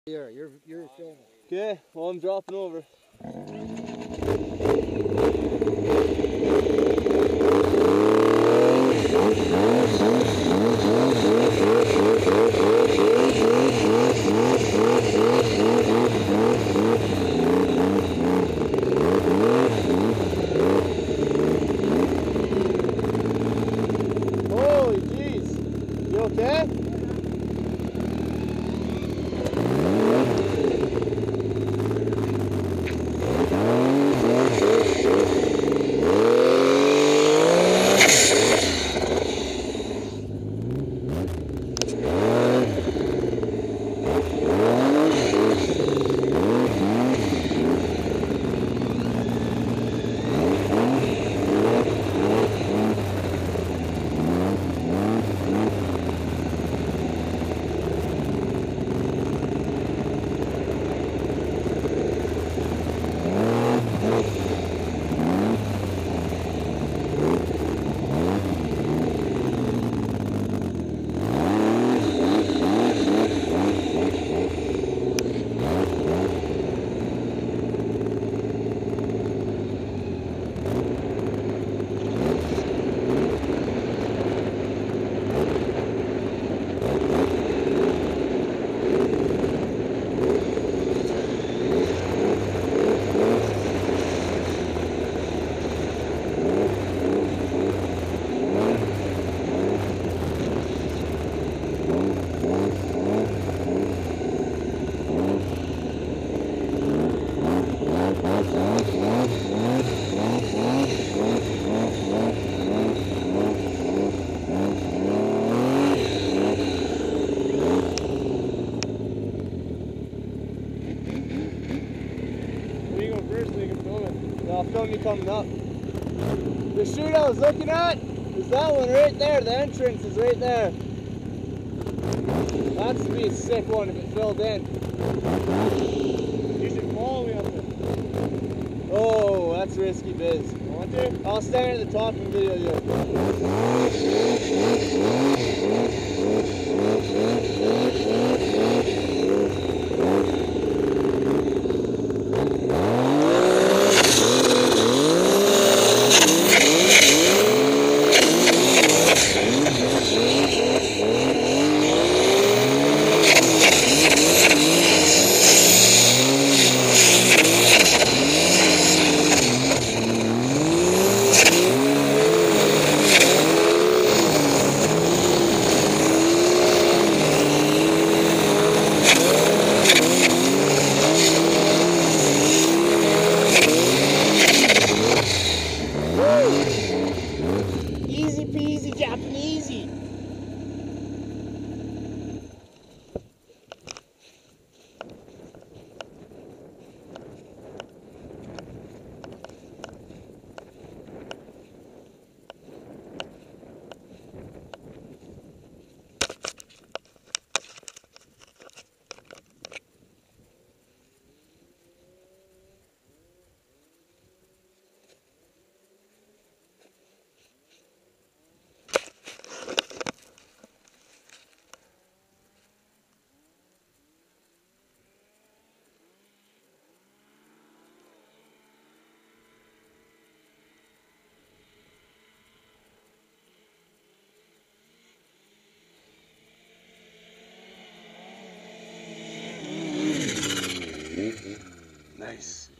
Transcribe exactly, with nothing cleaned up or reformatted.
Here, you're you're filming. Okay, well I'm dropping over. Holy jeez, you okay? I'll film you coming up. The chute I was looking at is that one right there. The entrance is right there. That's to be a sick one if it filled in. You should follow me up there. Oh, that's risky biz. Want to? I'll stand at the top and video you. Easy peasy Japanesey. Nice.